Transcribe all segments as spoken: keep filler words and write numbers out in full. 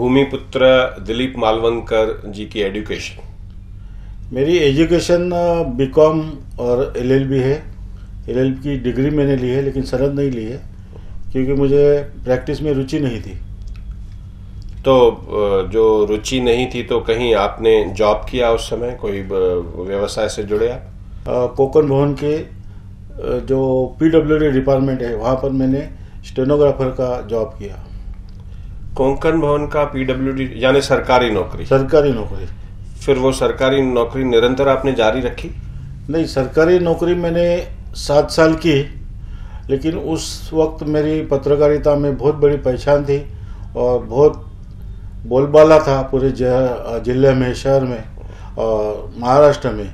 भूमिपुत्र दिलीप मालवणकर जी की एजुकेशन? मेरी education BCom और एलएलबी है। एलएलबी की डिग्री मैंने ली है, लेकिन सनद नहीं ली है क्योंकि मुझे प्रैक्टिस में रुचि नहीं थी। तो जो रुचि नहीं थी तो कहीं आपने जॉब किया उस समय, कोई व्यवसाय से जुड़े आप? कोकण भवन के जो पीडब्ल्यूडी डिपार्टमेंट है वहाँ पर मैंने स्टेनोग्राफर का जॉब किया। कोंकण भवन का पीडब्ल्यूडी यानी सरकारी नौकरी? सरकारी नौकरी। फिर वो सरकारी नौकरी निरंतर आपने जारी रखी? नहीं, सरकारी नौकरी मैंने सात साल की, लेकिन उस वक्त मेरी पत्रकारिता में बहुत बड़ी पहचान थी और बहुत बोलबाला था पूरे जिले में, शहर में और महाराष्ट्र में।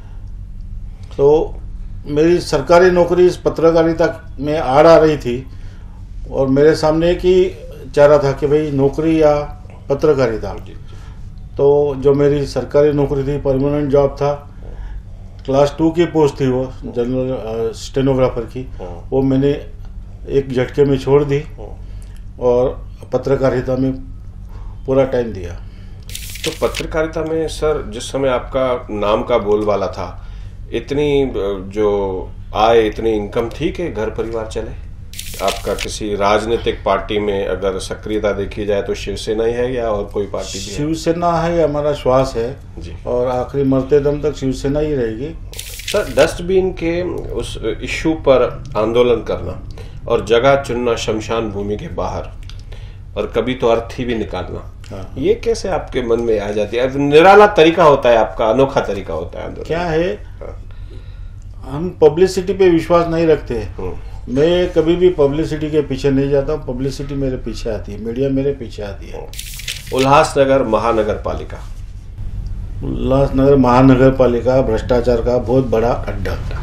तो मेरी सरकारी नौकरी इस पत्रकारिता में आड़ आ रही थी और मेरे सामने एक ही चारा था कि भाई नौकरी या पत्रकारिता। तो जो मेरी सरकारी नौकरी थी, परमानेंट जॉब था, क्लास टू की पोस्ट थी, वो जनरल स्टेनोग्राफर की, वो मैंने एक झटके में छोड़ दी और पत्रकारिता में पूरा टाइम दिया। तो पत्रकारिता में सर जिस समय आपका नाम का बोलबाला था, इतनी जो आय, इतनी इनकम थी कि घर परिवार चले? आपका किसी राजनीतिक पार्टी में अगर सक्रियता देखी जाए तो शिवसेना ही है या और कोई पार्टी भी है? शिवसेना है, हमारा श्वास है जी, और आखिरी मरते दम तक शिवसेना ही रहेगी। सर, डस्टबिन के उस इश्यू पर आंदोलन करना और जगह चुनना शमशान भूमि के बाहर, और कभी तो अर्थी भी निकालना, हाँ। ये कैसे आपके मन में आ जाती है? निराला तरीका होता है आपका, अनोखा तरीका होता है आंदोलन। क्या है, हम पब्लिसिटी पे विश्वास नहीं रखते। मैं कभी भी पब्लिसिटी के पीछे नहीं जाता हूँ, पब्लिसिटी मेरे पीछे आती है, मीडिया मेरे पीछे आती है। उल्लासनगर महानगर पालिका? उल्लासनगर महानगर पालिका भ्रष्टाचार का बहुत बड़ा अड्डा।